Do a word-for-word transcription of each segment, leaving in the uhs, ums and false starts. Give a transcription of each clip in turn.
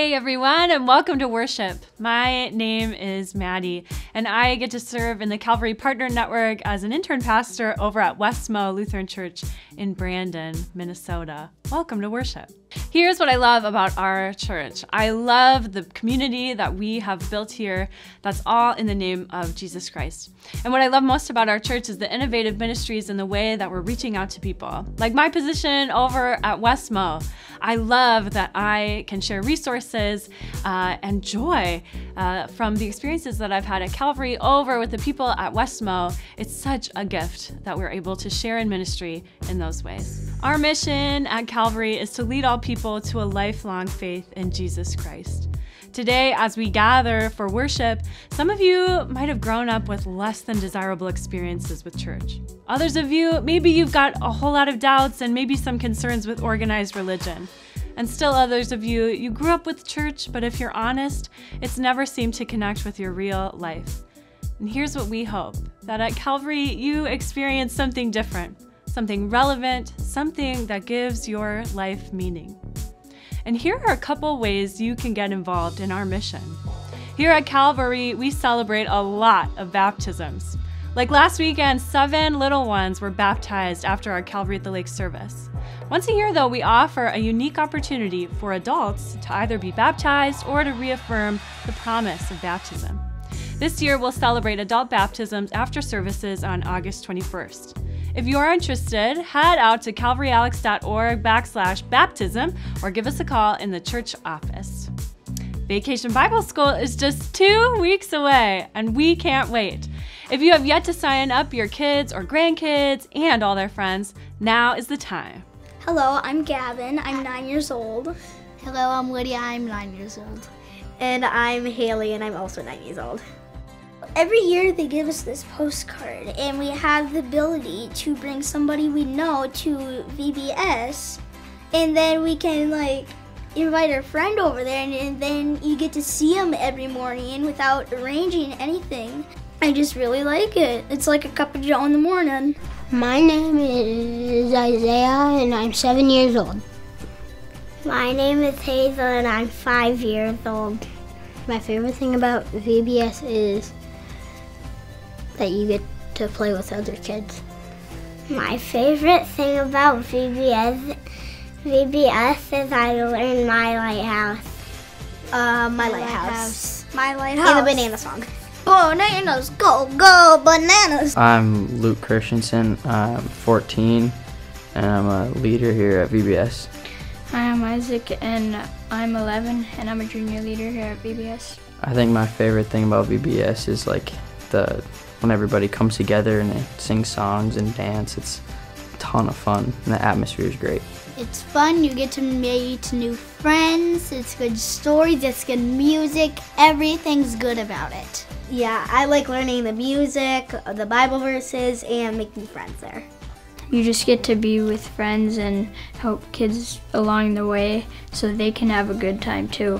Hey everyone, and welcome to worship. My name is Maddie, and I get to serve in the Calvary Partner Network as an intern pastor over at Westmo Lutheran Church in Brandon, Minnesota. Welcome to worship. Here's what I love about our church. I love the community that we have built here that's all in the name of Jesus Christ. And what I love most about our church is the innovative ministries and the way that we're reaching out to people. Like my position over at Westmo, I love that I can share resources uh, and joy uh, from the experiences that I've had at Calvary over with the people at Westmo. It's such a gift that we're able to share in ministry in those ways. Our mission at Calvary is to lead all people to a lifelong faith in Jesus Christ. Today, as we gather for worship, some of you might have grown up with less than desirable experiences with church. Others of you, maybe you've got a whole lot of doubts and maybe some concerns with organized religion. And still others of you, you grew up with church, but if you're honest, it's never seemed to connect with your real life. And here's what we hope, that at Calvary, you experience something different, something relevant, something that gives your life meaning. And here are a couple ways you can get involved in our mission. Here at Calvary, we celebrate a lot of baptisms. Like last weekend, seven little ones were baptized after our Calvary at the Lake service. Once a year, though, we offer a unique opportunity for adults to either be baptized or to reaffirm the promise of baptism. This year, we'll celebrate adult baptisms after services on August twenty-first. If you are interested, head out to calvaryalex.org backslash baptism or give us a call in the church office. Vacation Bible School is just two weeks away, and we can't wait. If you have yet to sign up your kids or grandkids and all their friends, now is the time. Hello, I'm Gavin. I'm nine years old. Hello, I'm Lydia. I'm nine years old. And I'm Haley, and I'm also nine years old. Every year they give us this postcard, and we have the ability to bring somebody we know to V B S, and then we can like invite our friend over there, and, and then you get to see them every morning without arranging anything. I just really like it. It's like a cup of joe in the morning. My name is Isaiah, and I'm seven years old. My name is Hazel, and I'm five years old. My favorite thing about V B S is that you get to play with other kids. My favorite thing about V B S, V B S is I learn my lighthouse. Uh, my, My lighthouse. lighthouse. My lighthouse. And the banana song. Bananas, go, go, bananas. I'm Luke Christensen. I'm fourteen, and I'm a leader here at V B S. Hi, I'm Isaac, and I'm eleven, and I'm a junior leader here at V B S. I think my favorite thing about V B S is like the when everybody comes together and they sing songs and dance. It's a ton of fun, and the atmosphere is great. It's fun, you get to meet new friends, it's good stories, it's good music, everything's good about it. Yeah, I like learning the music, the Bible verses, and making friends there. You just get to be with friends and help kids along the way so they can have a good time too.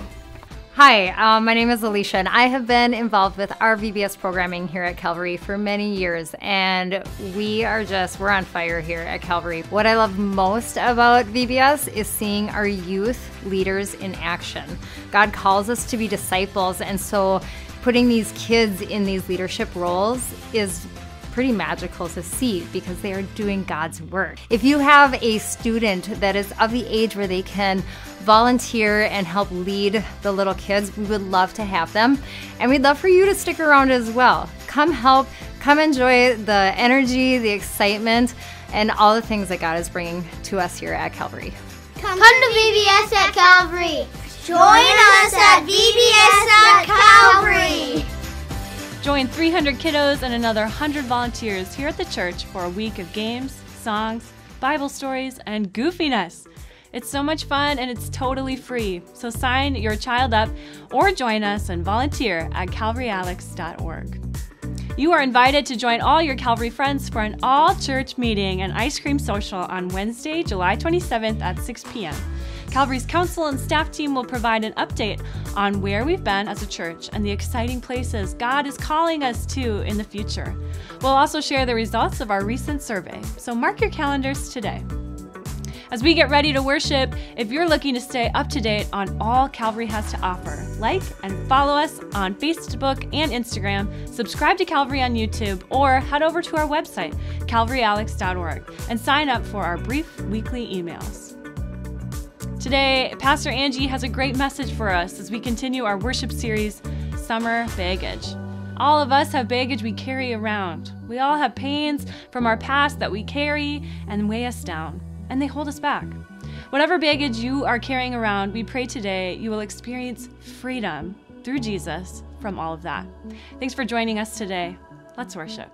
Hi, um, my name is Alicia, and I have been involved with our V B S programming here at Calvary for many years, and we are just, we're on fire here at Calvary. What I love most about V B S is seeing our youth leaders in action. God calls us to be disciples, and so putting these kids in these leadership roles is pretty magical to see because they are doing God's work. If you have a student that is of the age where they can volunteer and help lead the little kids, we would love to have them. And we'd love for you to stick around as well. Come help, come enjoy the energy, the excitement, and all the things that God is bringing to us here at Calvary. Come, Come to V B S at Calvary. Join us at V B S at Calvary. Join three hundred kiddos and another one hundred volunteers here at the church for a week of games, songs, Bible stories, and goofiness. It's so much fun and it's totally free. So sign your child up or join us and volunteer at calvary alex dot org. You are invited to join all your Calvary friends for an all-church meeting and ice cream social on Wednesday, July twenty-seventh at six p m Calvary's council and staff team will provide an update on where we've been as a church and the exciting places God is calling us to in the future. We'll also share the results of our recent survey, so mark your calendars today. As we get ready to worship, if you're looking to stay up to date on all Calvary has to offer, like and follow us on Facebook and Instagram, subscribe to Calvary on YouTube, or head over to our website, calvary alex dot org, and sign up for our brief weekly emails. Today, Pastor Angie has a great message for us as we continue our worship series, Summer Baggage. All of us have baggage we carry around. We all have pains from our past that we carry and weigh us down, and they hold us back. Whatever baggage you are carrying around, we pray today you will experience freedom through Jesus from all of that. Thanks for joining us today. Let's worship.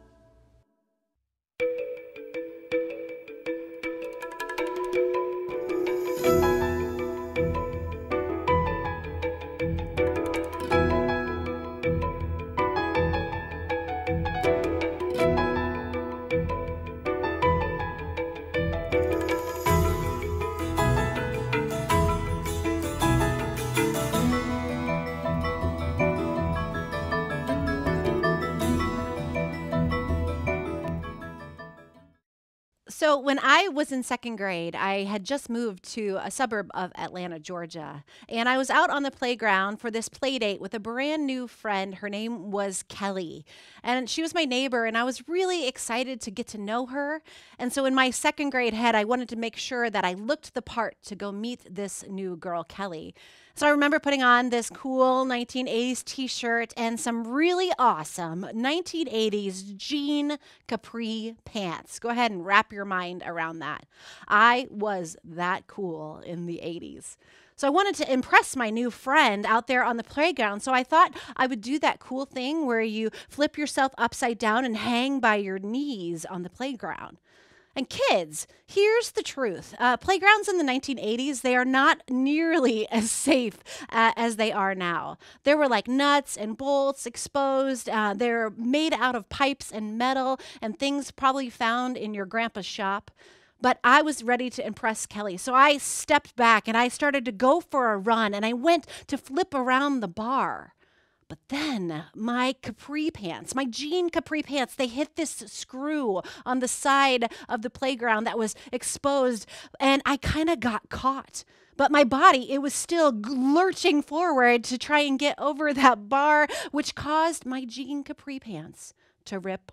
So when I was in second grade, I had just moved to a suburb of Atlanta, Georgia, and I was out on the playground for this play date with a brand new friend. Her name was Kelly, and she was my neighbor, and I was really excited to get to know her. And so in my second grade head, I wanted to make sure that I looked the part to go meet this new girl, Kelly. So I remember putting on this cool nineteen eighties t-shirt and some really awesome nineteen eighties jean capri pants. Go ahead and wrap your mind around that. I was that cool in the eighties. So I wanted to impress my new friend out there on the playground. So I thought I would do that cool thing where you flip yourself upside down and hang by your knees on the playground. And kids, here's the truth. Uh, playgrounds in the nineteen eighties, they are not nearly as safe uh, as they are now. There were like nuts and bolts exposed. Uh, they're made out of pipes and metal and things probably found in your grandpa's shop. But I was ready to impress Kelly. So I stepped back and I started to go for a run and I went to flip around the bar. But then my capri pants, my jean capri pants, they hit this screw on the side of the playground that was exposed, and I kind of got caught. But my body, it was still lurching forward to try and get over that bar, which caused my jean capri pants to rip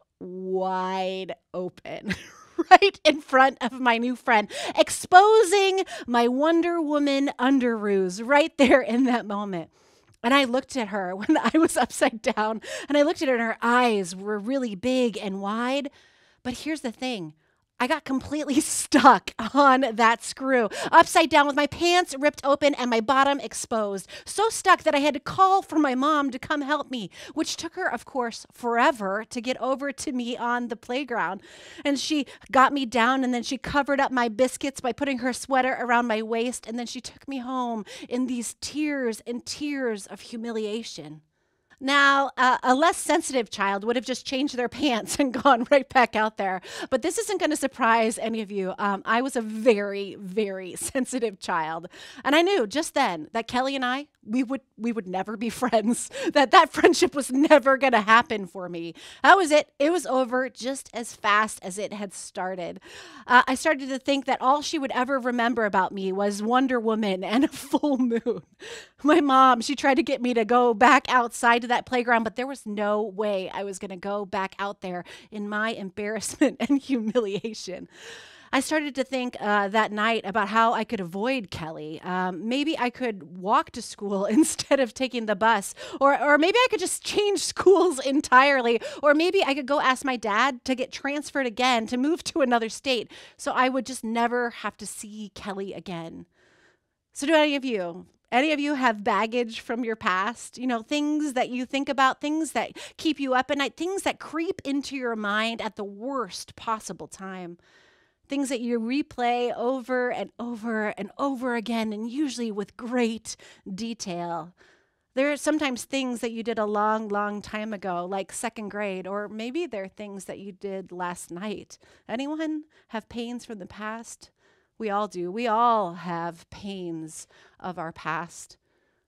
wide open. Right in front of my new friend, exposing my Wonder Woman underoos right there in that moment. And I looked at her when I was upside down, and I looked at her and her eyes were really big and wide. But here's the thing. I got completely stuck on that screw, upside down with my pants ripped open and my bottom exposed. So stuck that I had to call for my mom to come help me, which took her, of course, forever to get over to me on the playground. And she got me down, and then she covered up my biscuits by putting her sweater around my waist, and then she took me home in these tears and tears of humiliation. Now, uh, a less sensitive child would have just changed their pants and gone right back out there. But this isn't going to surprise any of you. Um, I was a very, very sensitive child. And I knew just then that Kelly and I, we would we would never be friends, that that friendship was never going to happen for me. That was it. It was over just as fast as it had started. Uh, I started to think that all she would ever remember about me was Wonder Woman and a full moon. My mom, she tried to get me to go back outside to that playground, but there was no way I was going to go back out there in my embarrassment and humiliation. I started to think uh, that night about how I could avoid Kelly. Um, maybe I could walk to school instead of taking the bus, or or maybe I could just change schools entirely, or maybe I could go ask my dad to get transferred again, to move to another state, so I would just never have to see Kelly again. So do any of you? Any of you have baggage from your past? You know, things that you think about, things that keep you up at night, things that creep into your mind at the worst possible time. Things that you replay over and over and over again, and usually with great detail. There are sometimes things that you did a long, long time ago, like second grade, or maybe they're things that you did last night. Anyone have pains from the past? We all do. We all have pains of our past.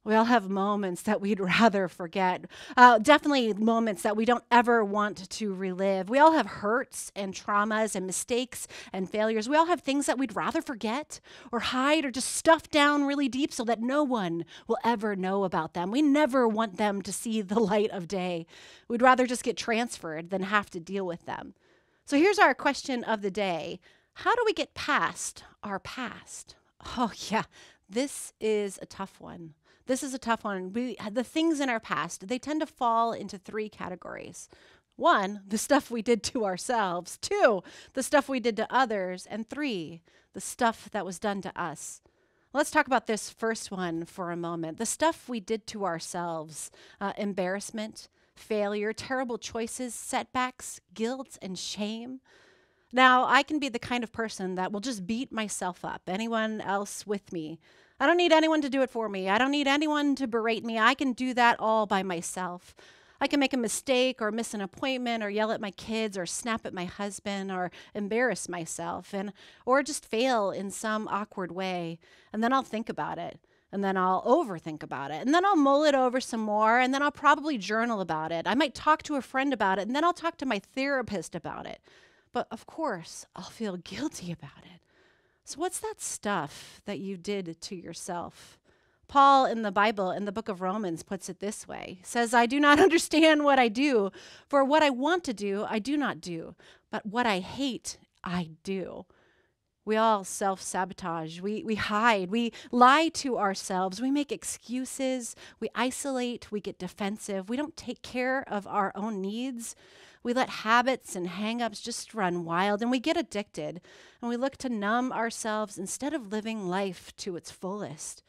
We all have moments that we'd rather forget. Uh, definitely moments that we don't ever want to relive. We all have hurts and traumas and mistakes and failures. We all have things that we'd rather forget or hide or just stuff down really deep so that no one will ever know about them. We never want them to see the light of day. We'd rather just get transferred than have to deal with them. So here's our question of the day. How do we get past our past? Oh yeah, this is a tough one. This is a tough one. We, the things in our past, they tend to fall into three categories. One, the stuff we did to ourselves. Two, the stuff we did to others. And three, the stuff that was done to us. Let's talk about this first one for a moment. The stuff we did to ourselves. Uh, embarrassment, failure, terrible choices, setbacks, guilt, and shame. Now, I can be the kind of person that will just beat myself up. Anyone else with me? I don't need anyone to do it for me. I don't need anyone to berate me. I can do that all by myself. I can make a mistake or miss an appointment or yell at my kids or snap at my husband or embarrass myself and or just fail in some awkward way. And then I'll think about it. And then I'll overthink about it. And then I'll mull it over some more. And then I'll probably journal about it. I might talk to a friend about it. And then I'll talk to my therapist about it. But of course, I'll feel guilty about it. So what's that stuff that you did to yourself? Paul in the Bible, in the book of Romans, puts it this way. He says, I do not understand what I do, for what I want to do, I do not do. But what I hate, I do. We all self-sabotage. We, we hide. We lie to ourselves. We make excuses. We isolate. We get defensive. We don't take care of our own needs. We let habits and hang-ups just run wild, and we get addicted, and we look to numb ourselves instead of living life to its fullest.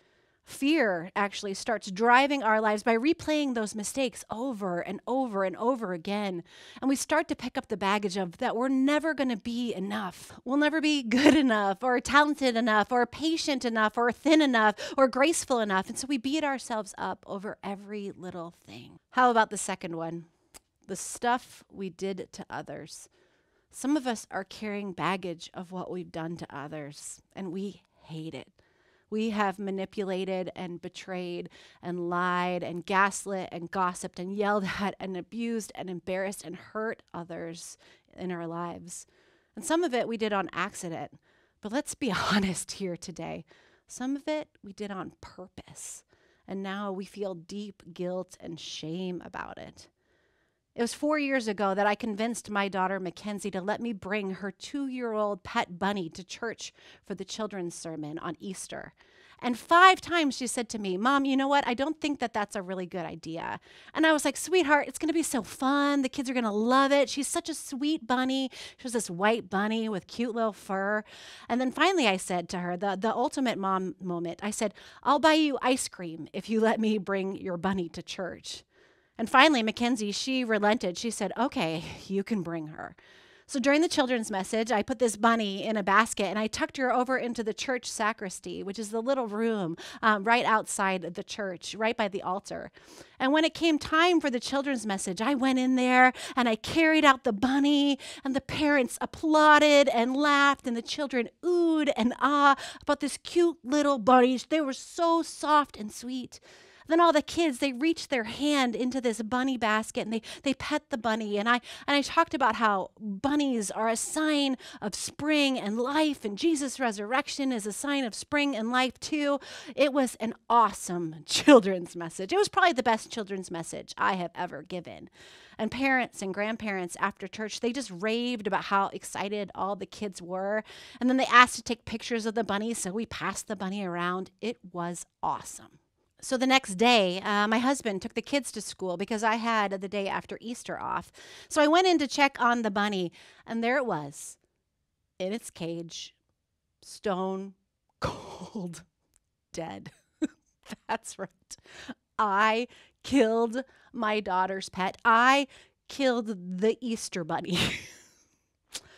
Fear actually starts driving our lives by replaying those mistakes over and over and over again, and we start to pick up the baggage of that we're never going to be enough. We'll never be good enough or talented enough or patient enough or thin enough or graceful enough, and so we beat ourselves up over every little thing. How about the second one? The stuff we did to others. Some of us are carrying baggage of what we've done to others, and we hate it. We have manipulated and betrayed and lied and gaslit and gossiped and yelled at and abused and embarrassed and hurt others in our lives. And some of it we did on accident. But let's be honest here today. Some of it we did on purpose. And now we feel deep guilt and shame about it. It was four years ago that I convinced my daughter Mackenzie to let me bring her two-year-old pet bunny to church for the children's sermon on Easter. And five times she said to me, Mom, you know what? I don't think that that's a really good idea. And I was like, sweetheart, it's going to be so fun. The kids are going to love it. She's such a sweet bunny. She was this white bunny with cute little fur. And then finally I said to her, the, the ultimate mom moment, I said, I'll buy you ice cream if you let me bring your bunny to church. And finally, Mackenzie, she relented. She said, okay, you can bring her. So during the children's message, I put this bunny in a basket and I tucked her over into the church sacristy, which is the little room um, right outside the church, right by the altar. And when it came time for the children's message, I went in there and I carried out the bunny, and the parents applauded and laughed, and the children oohed and ah about this cute little bunny. They were so soft and sweet. Then all the kids, they reached their hand into this bunny basket and they, they pet the bunny. And I and I talked about how bunnies are a sign of spring and life, and Jesus' resurrection is a sign of spring and life too. It was an awesome children's message. It was probably the best children's message I have ever given. And parents and grandparents after church, they just raved about how excited all the kids were. And then they asked to take pictures of the bunny, so we passed the bunny around. It was awesome. So the next day, uh, my husband took the kids to school because I had the day after Easter off. So I went in to check on the bunny, and there it was, in its cage, stone cold dead. That's right. I killed my daughter's pet. I killed the Easter bunny.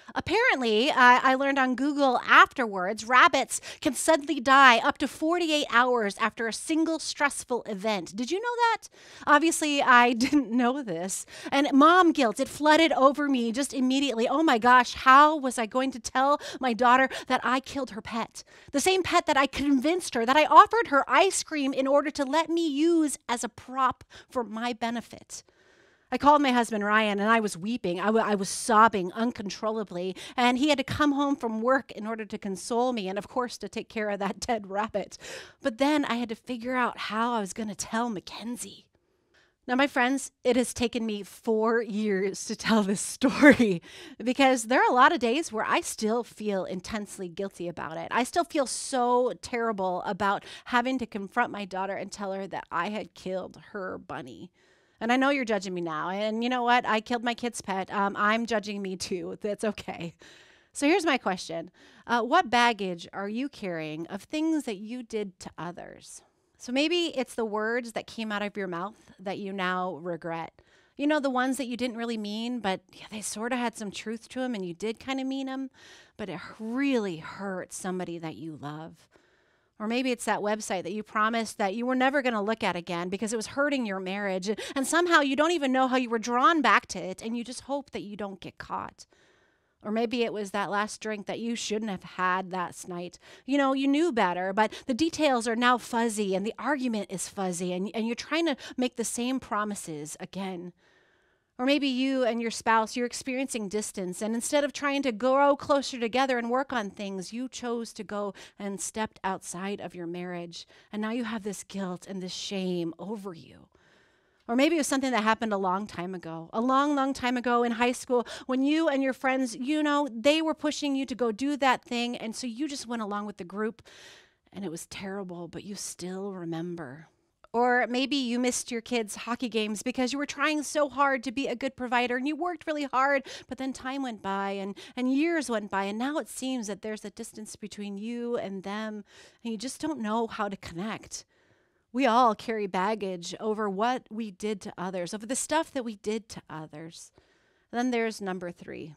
Apparently, uh, I learned on Google afterwards, rabbits can suddenly die up to forty-eight hours after a single stressful event. Did you know that? Obviously, I didn't know this. And mom guilt, it flooded over me just immediately. Oh my gosh, how was I going to tell my daughter that I killed her pet? The same pet that I convinced her, that I offered her ice cream in order to let me use as a prop for my benefit. I called my husband, Ryan, and I was weeping. I, w- I was sobbing uncontrollably, and he had to come home from work in order to console me and, of course, to take care of that dead rabbit. But then I had to figure out how I was going to tell Mackenzie. Now, my friends, it has taken me four years to tell this story because there are a lot of days where I still feel intensely guilty about it. I still feel so terrible about having to confront my daughter and tell her that I had killed her bunny. And I know you're judging me now. And you know what? I killed my kid's pet. Um, I'm judging me too. That's okay. So here's my question. Uh, what baggage are you carrying of things that you did to others? So maybe it's the words that came out of your mouth that you now regret. You know, the ones that you didn't really mean, but yeah, they sort of had some truth to them and you did kind of mean them, but it really hurt somebody that you love. Or maybe it's that website that you promised that you were never going to look at again because it was hurting your marriage. And somehow you don't even know how you were drawn back to it and you just hope that you don't get caught. Or maybe it was that last drink that you shouldn't have had that night. You know, you knew better, but the details are now fuzzy and the argument is fuzzy and, and you're trying to make the same promises again. Or maybe you and your spouse, you're experiencing distance, and instead of trying to grow closer together and work on things, you chose to go and stepped outside of your marriage. And now you have this guilt and this shame over you. Or maybe it was something that happened a long time ago, a long, long time ago in high school when you and your friends, you know, they were pushing you to go do that thing, and so you just went along with the group, and it was terrible, but you still remember. Or maybe you missed your kids' hockey games because you were trying so hard to be a good provider and you worked really hard, but then time went by and, and years went by, and now it seems that there's a distance between you and them, and you just don't know how to connect. We all carry baggage over what we did to others, over the stuff that we did to others. Then there's number three,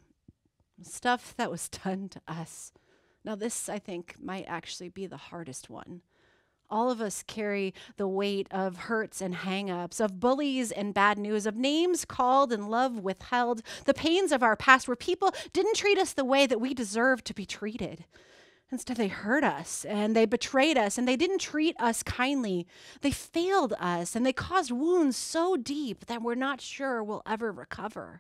stuff that was done to us. Now this, I think, might actually be the hardest one. All of us carry the weight of hurts and hang-ups, of bullies and bad news, of names called and love withheld, the pains of our past where people didn't treat us the way that we deserved to be treated. Instead, they hurt us and they betrayed us and they didn't treat us kindly. They failed us and they caused wounds so deep that we're not sure we'll ever recover.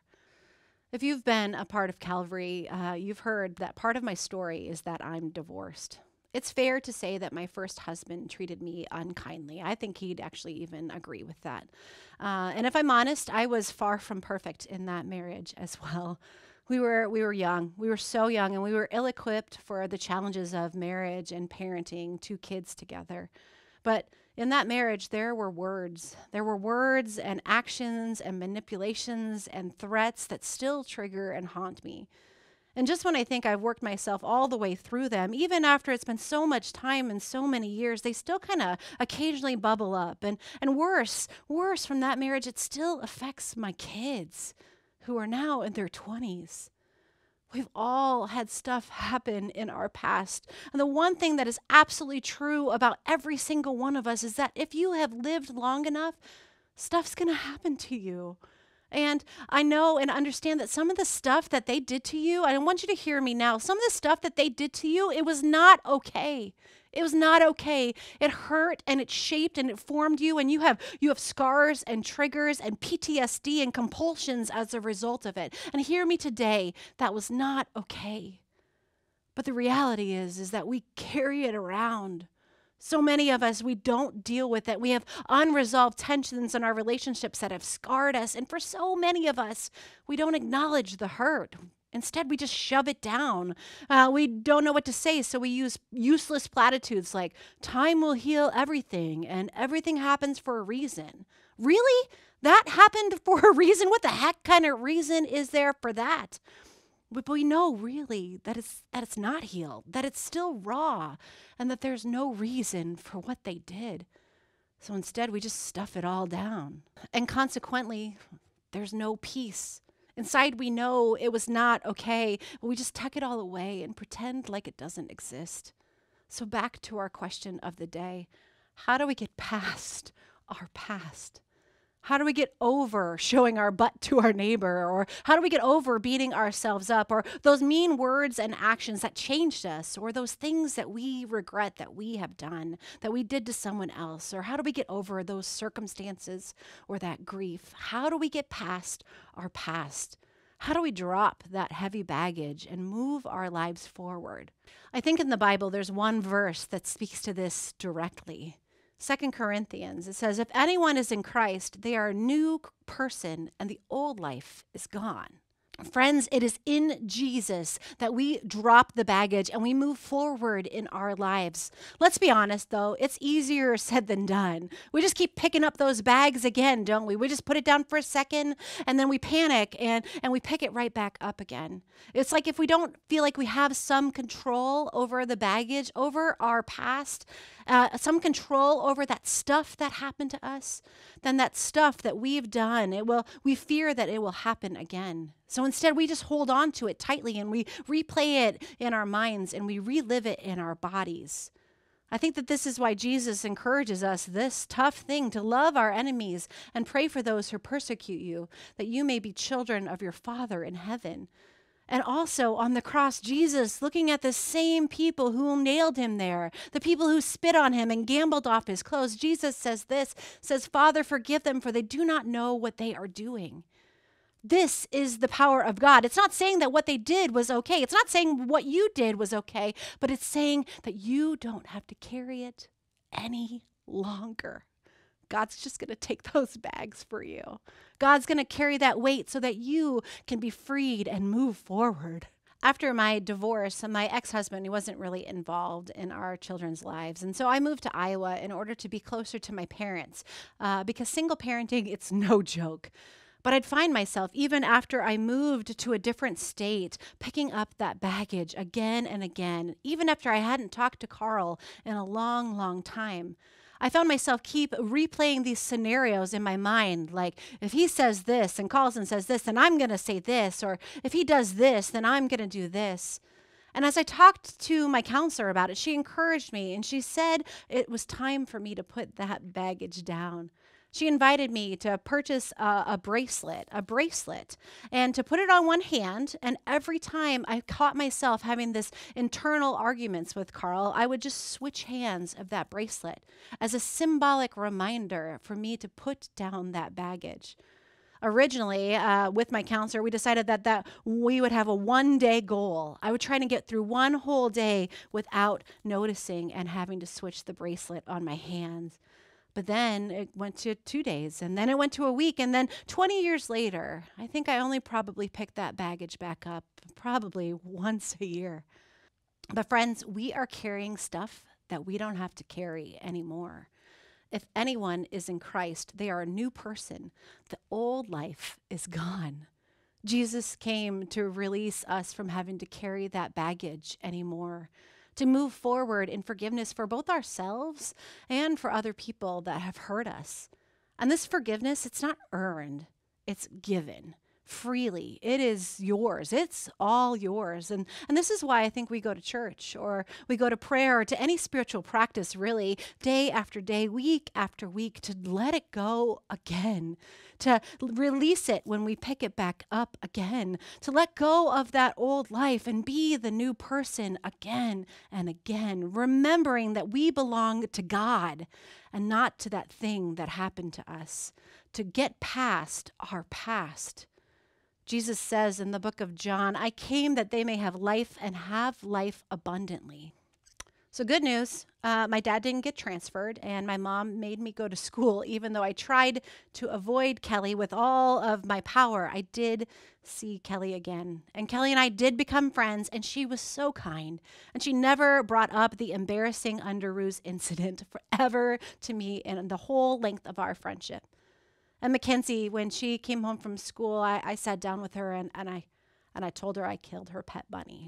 If you've been a part of Calvary, uh, you've heard that part of my story is that I'm divorced. It's fair to say that my first husband treated me unkindly. I think he'd actually even agree with that. Uh, and if I'm honest, I was far from perfect in that marriage as well. We were we were young. We were so young, and we were ill-equipped for the challenges of marriage and parenting two kids together. But in that marriage, there were words. There were words and actions and manipulations and threats that still trigger and haunt me. And just when I think I've worked myself all the way through them, even after it's been so much time and so many years, they still kind of occasionally bubble up. And, and worse, worse from that marriage, it still affects my kids who are now in their twenties. We've all had stuff happen in our past. And the one thing that is absolutely true about every single one of us is that if you have lived long enough, stuff's going to happen to you. And I know and understand that some of the stuff that they did to you, I want you to hear me now, some of the stuff that they did to you, it was not okay. It was not okay. It hurt and it shaped and it formed you, and you have you have scars and triggers and P T S D and compulsions as a result of it. And hear me today, that was not okay. But the reality is, is that we carry it around. So many of us, we don't deal with it. We have unresolved tensions in our relationships that have scarred us. And for so many of us, we don't acknowledge the hurt. Instead, we just shove it down. Uh, we don't know what to say, so we use useless platitudes like, time will heal everything, and everything happens for a reason. Really? That happened for a reason? What the heck kind of reason is there for that? But we know really that it's, that it's not healed, that it's still raw, and that there's no reason for what they did. So instead, we just stuff it all down. And consequently, there's no peace. Inside, we know it was not okay, but we just tuck it all away and pretend like it doesn't exist. So back to our question of the day. How do we get past our past? How do we get over showing our butt to our neighbor? Or how do we get over beating ourselves up? Or those mean words and actions that changed us? Or those things that we regret that we have done, that we did to someone else? Or how do we get over those circumstances or that grief? How do we get past our past? How do we drop that heavy baggage and move our lives forward? I think in the Bible there's one verse that speaks to this directly. Second Corinthians, it says, if anyone is in Christ, they are a new person and the old life is gone. Friends, it is in Jesus that we drop the baggage and we move forward in our lives. Let's be honest, though, it's easier said than done. We just keep picking up those bags again, don't we? We just put it down for a second and then we panic and, and we pick it right back up again. It's like if we don't feel like we have some control over the baggage, over our past, uh, some control over that stuff that happened to us, then that stuff that we've done, it will. we fear that it will happen again. So instead, we just hold on to it tightly and we replay it in our minds and we relive it in our bodies. I think that this is why Jesus encourages us, this tough thing, to love our enemies and pray for those who persecute you, that you may be children of your Father in heaven. And also on the cross, Jesus looking at the same people who nailed him there, the people who spit on him and gambled off his clothes. Jesus says this, says, Father, forgive them, for they do not know what they are doing. This is the power of God. It's not saying that what they did was okay. It's not saying what you did was okay, but it's saying that you don't have to carry it any longer. God's just going to take those bags for you. God's going to carry that weight so that you can be freed and move forward. After my divorce, my ex-husband, he wasn't really involved in our children's lives. And so I moved to Iowa in order to be closer to my parents uh, because single parenting, it's no joke. But I'd find myself, even after I moved to a different state, picking up that baggage again and again, even after I hadn't talked to Carl in a long, long time. I found myself keep replaying these scenarios in my mind, like if he says this and calls and says this, then I'm going to say this, or if he does this, then I'm going to do this. And as I talked to my counselor about it, she encouraged me and she said it was time for me to put that baggage down. She invited me to purchase a, a bracelet, a bracelet, and to put it on one hand. And every time I caught myself having this internal arguments with Carl, I would just switch hands of that bracelet as a symbolic reminder for me to put down that baggage. Originally, uh, with my counselor, we decided that, that we would have a one-day goal. I would try to get through one whole day without noticing and having to switch the bracelet on my hands. But then it went to two days, and then it went to a week, and then twenty years later, I think I only probably picked that baggage back up probably once a year. But friends, we are carrying stuff that we don't have to carry anymore. If anyone is in Christ, they are a new person. The old life is gone. Jesus came to release us from having to carry that baggage anymore, to move forward in forgiveness for both ourselves and for other people that have hurt us. And this forgiveness, it's not earned, it's given freely. It is yours. It's all yours. And, and this is why I think we go to church or we go to prayer or to any spiritual practice really day after day, week after week, to let it go again, to release it when we pick it back up again, to let go of that old life and be the new person again and again, remembering that we belong to God and not to that thing that happened to us, to get past our past. Jesus says in the book of John, I came that they may have life and have life abundantly. So good news, uh, my dad didn't get transferred and my mom made me go to school. Even though I tried to avoid Kelly with all of my power, I did see Kelly again. And Kelly and I did become friends, and she was so kind. And she never brought up the embarrassing underoos incident forever to me in the whole length of our friendship. And Mackenzie, when she came home from school, I, I sat down with her and, and I and I told her I killed her pet bunny.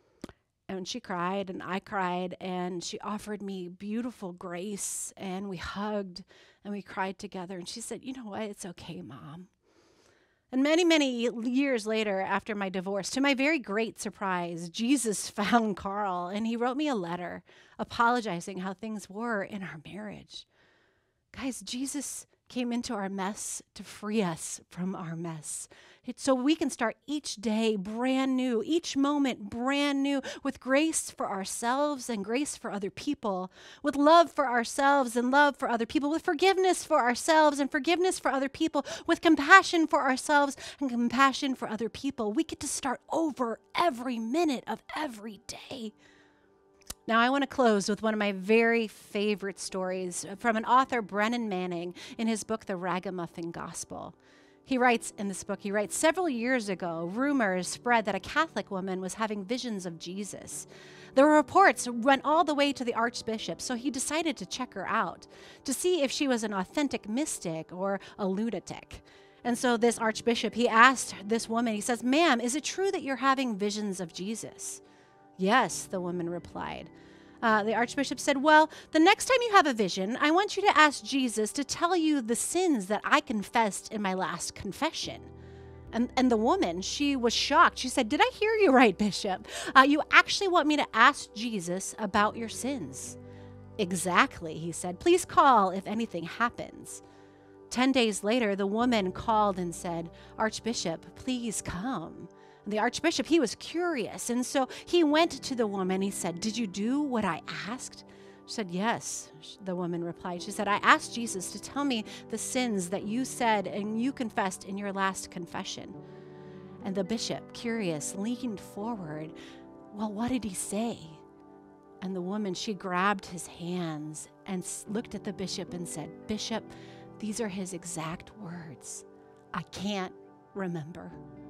And she cried and I cried, and she offered me beautiful grace, and we hugged and we cried together. And she said, you know what, it's okay, Mom. And many, many years later, after my divorce, to my very great surprise, Jesus found Carl and he wrote me a letter apologizing how things were in our marriage. Guys, Jesus came into our mess to free us from our mess. It's so we can start each day brand new, each moment brand new, with grace for ourselves and grace for other people, with love for ourselves and love for other people, with forgiveness for ourselves and forgiveness for other people, with compassion for ourselves and compassion for other people. We get to start over every minute of every day. Now, I want to close with one of my very favorite stories from an author, Brennan Manning, in his book, The Ragamuffin Gospel. He writes in this book, he writes, several years ago, rumors spread that a Catholic woman was having visions of Jesus. The reports went all the way to the archbishop, so he decided to check her out to see if she was an authentic mystic or a lunatic. And so this archbishop, he asked this woman, he says, "Ma'am, is it true that you're having visions of Jesus?" "Yes," the woman replied. Uh, the archbishop said, "Well, the next time you have a vision, I want you to ask Jesus to tell you the sins that I confessed in my last confession." And, and the woman, she was shocked. She said, "Did I hear you right, Bishop? Uh, you actually want me to ask Jesus about your sins?" "Exactly," he said. "Please call if anything happens." Ten days later, the woman called and said, "Archbishop, please come." The archbishop, he was curious, and so he went to the woman. He said, "Did you do what I asked?" She said, "Yes," the woman replied. She said, "I asked Jesus to tell me the sins that you said and you confessed in your last confession." And the bishop, curious, leaned forward. "Well, what did he say?" And the woman, she grabbed his hands and looked at the bishop and said, "Bishop, these are his exact words. I can't remember.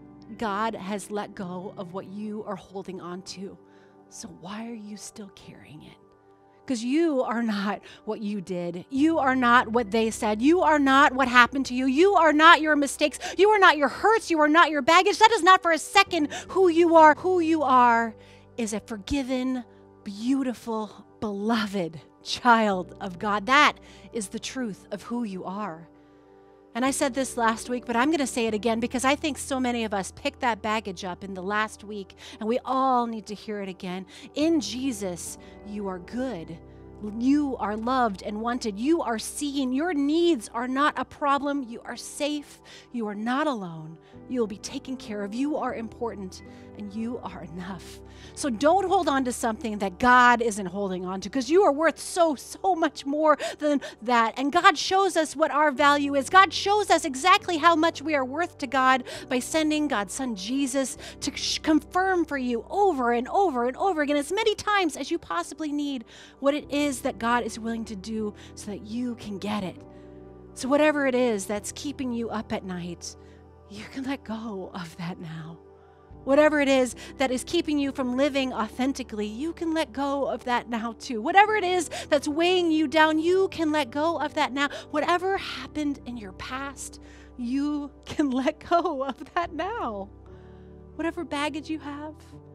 God has let go of what you are holding on to. So why are you still carrying it? Because you are not what you did. You are not what they said. You are not what happened to you. You are not your mistakes. You are not your hurts. You are not your baggage. That is not for a second who you are. Who you are is a forgiven, beautiful, beloved child of God. That is the truth of who you are." And I said this last week, but I'm going to say it again because I think so many of us picked that baggage up in the last week, and we all need to hear it again. In Jesus, you are good. You are loved and wanted. You are seen. Your needs are not a problem. You are safe. You are not alone. You will be taken care of. You are important, and you are enough. So don't hold on to something that God isn't holding on to, because you are worth so, so much more than that. And God shows us what our value is. God shows us exactly how much we are worth to God by sending God's Son Jesus to sh- confirm for you over and over and over again, as many times as you possibly need, what it is that God is willing to do so that you can get it. So whatever it is that's keeping you up at night, you can let go of that now. Whatever it is that is keeping you from living authentically, you can let go of that now too. Whatever it is that's weighing you down, you can let go of that now. Whatever happened in your past, you can let go of that now. Whatever baggage you have,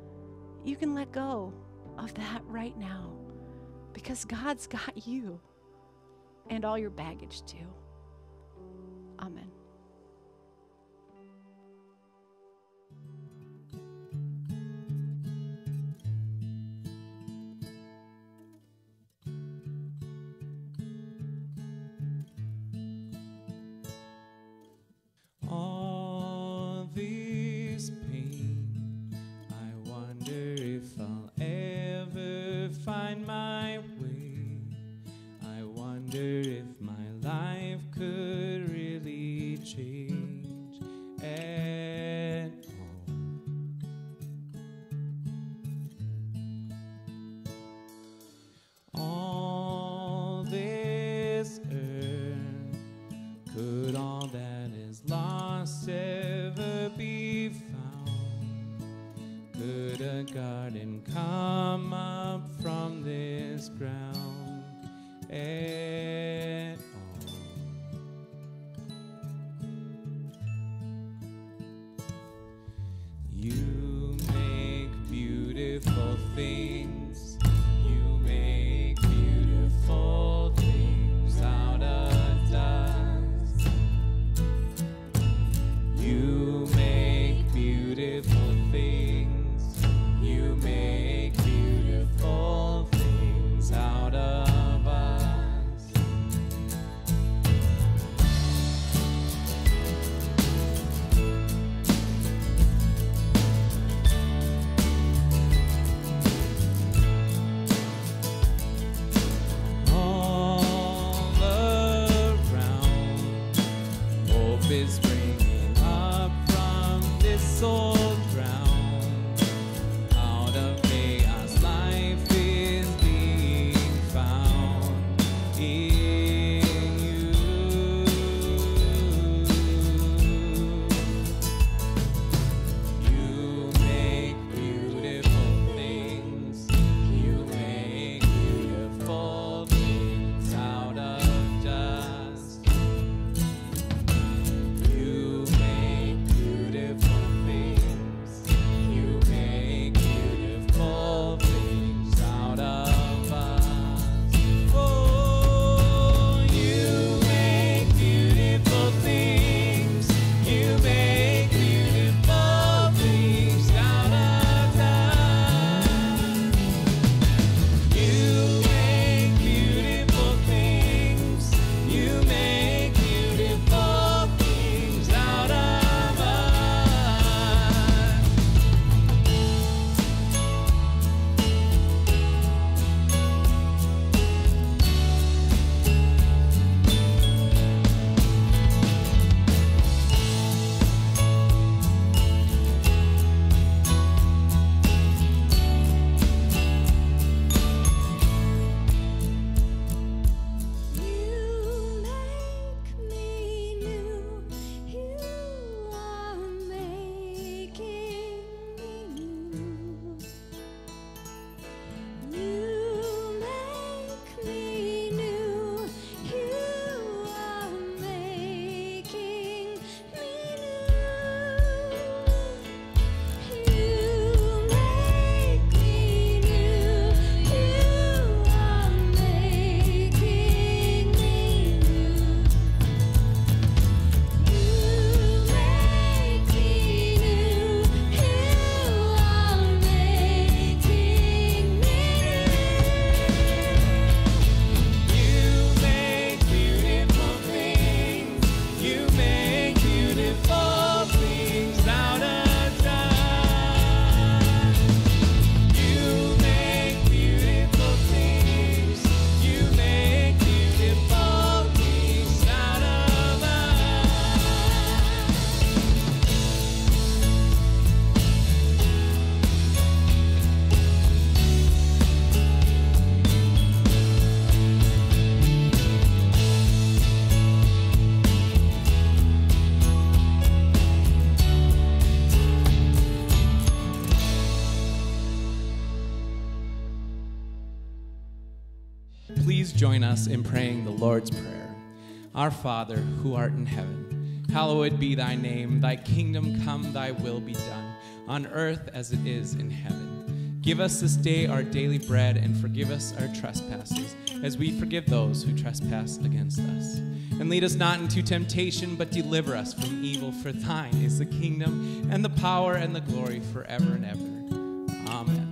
you can let go of that right now, because God's got you and all your baggage too. Amen. All this pain, I wonder if I'll ever find my way. I wonder if my life could really change at all. All this earth, could all that is lost ever be found? Could a garden come up from this ground at all? You make beautiful things. You make beautiful things out of dust. You is springing up from this old ground. Out of chaos, life is being found in you. You make beautiful things. You make beautiful things out of dust. You make beautiful things. You make beautiful things out of us. Oh, you make beautiful things. You make beautiful things out of us. You make beautiful things. You make beautiful things out of us. You make me new. You are making me new. You make me new. You are making me new. You make me new. You are making me new. You make me new. You are making me new. You make beautiful things. You make beautiful things out of dust. You make beautiful things. You make beautiful things out of us. Please join us in praying the Lord's Prayer. Our Father, who art in heaven, hallowed be thy name. Thy kingdom come, thy will be done, on earth as it is in heaven. Give us this day our daily bread, and forgive us our trespasses, as we forgive those who trespass against us. And lead us not into temptation, but deliver us from evil. For thine is the kingdom, and the power, and the glory forever and ever. Amen.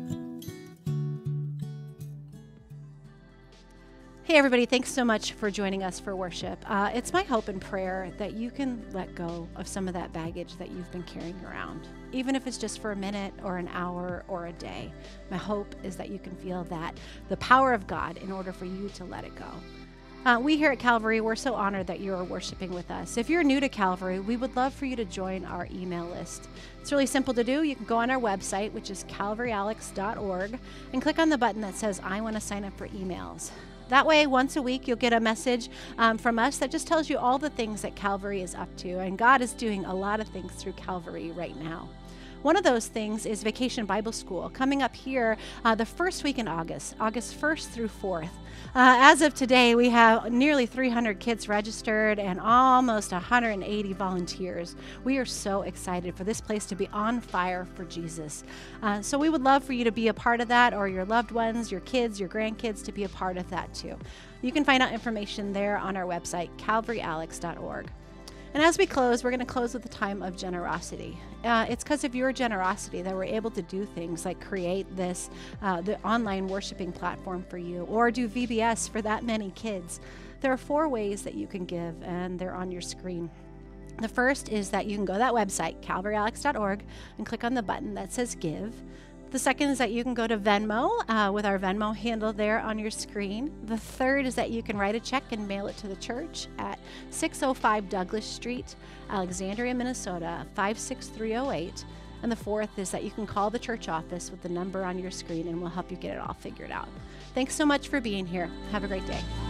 Hey, everybody, thanks so much for joining us for worship. Uh, it's my hope and prayer that you can let go of some of that baggage that you've been carrying around, even if it's just for a minute or an hour or a day. My hope is that you can feel that the power of God in order for you to let it go. Uh, we here at Calvary, we're so honored that you are worshiping with us. If you're new to Calvary, we would love for you to join our email list. It's really simple to do. You can go on our website, which is calvary alex dot org, and click on the button that says, I want to sign up for emails. That way, once a week, you'll get a message um, from us that just tells you all the things that Calvary is up to. And God is doing a lot of things through Calvary right now. One of those things is Vacation Bible School, coming up here uh, the first week in August, August first through fourth. Uh, as of today, we have nearly three hundred kids registered and almost one hundred eighty volunteers. We are so excited for this place to be on fire for Jesus. Uh, so we would love for you to be a part of that, or your loved ones, your kids, your grandkids to be a part of that too. You can find out information there on our website, calvary alex dot org. And as we close, we're going to close with a time of generosity. Uh, it's because of your generosity that we're able to do things like create this, uh, the online worshiping platform for you, or do V B S for that many kids. There are four ways that you can give, and they're on your screen. The first is that you can go to that website, calvary alex dot org, and click on the button that says Give. The second is that you can go to Venmo uh, with our Venmo handle there on your screen. The third is that you can write a check and mail it to the church at six oh five Douglas Street, Alexandria, Minnesota, five six three oh eight. And the fourth is that you can call the church office with the number on your screen and we'll help you get it all figured out. Thanks so much for being here. Have a great day.